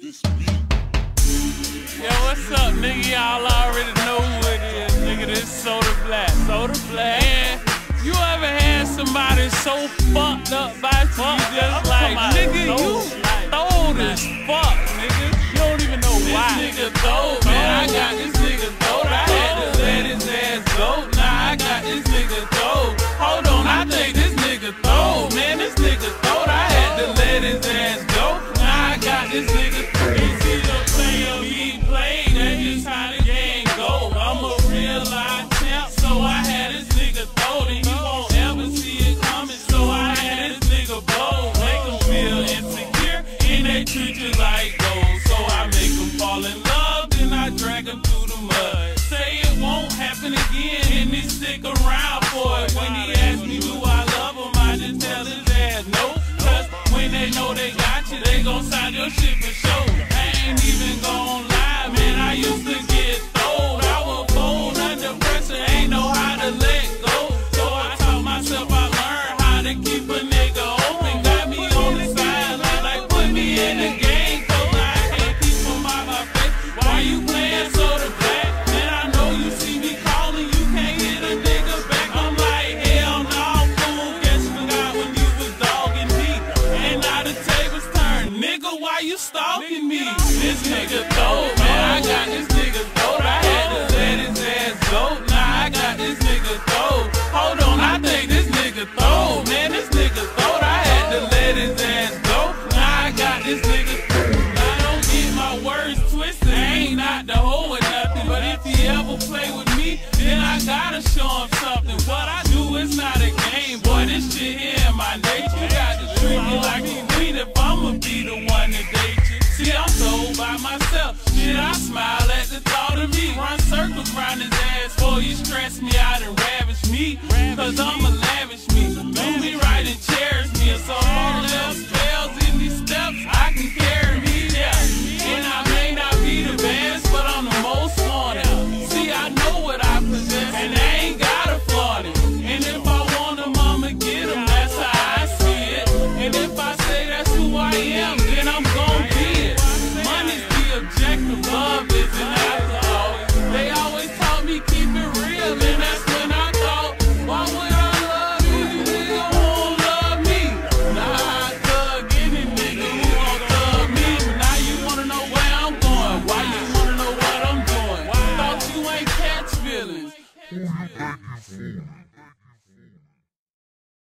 Yo, what's up, nigga? Y'all already know who it is, nigga. This Soda Black. Soda Black. And you ever had somebody so fucked up by you just like, nigga, you throwed as fuck, nigga. You don't even know why. This nigga throwed, man. I got this nigga throwed. I had to let his ass go. Nah, I got this nigga throwed. Hold on, I think this nigga throwed, man. This nigga throwed. I had to let his ass go. Nah, I got this nigga throwed. Easy to play or be played. That's just how the game go. I'm a real life champ, so I had this nigga throwed. And he won't ever see it coming, so I had this nigga bold. Make him feel insecure, and they treat you like gold. So I make him fall in love, then I drag him through the mud. Say it won't happen again, and he stick around for it. When he asks me do I love him, I just tell his ass no. Cause when they know they got you, they gon' sign your shit for sure. I ain't even gon' lie, man, I used to get throwed. I was bold under pressure, ain't know how to let go. So I taught myself, I learned how to keep a nigga open. Got me on the sideline, like put me in the game, so I can't keep him out my face. Why you playing Soda Black? Man, I know you see me calling, you can't hit a nigga back. I'm like, hell no, fool, guess you forgot when you was dogging me. And now the tables turn, nigga, why you stalking me? This nigga throwed, man, I got this nigga throwed. I had to let his ass go. Nah, I got this nigga throwed. Hold on, I think this nigga throwed, man, this nigga throwed. I had to let his ass go. Nah, I got this nigga throwed. I don't get my words twisted, I ain't out the hole or nothing. But if he ever play with me, then I gotta show him something. What I do is not a game, boy, this shit here in my nature. You got to treat me like a queen if I'ma be the one to date you. See, I'm so by myself, shit, I smile at the thought of me. Run circles round his ass before you stress me out and ravish me. Cause I'm a laugh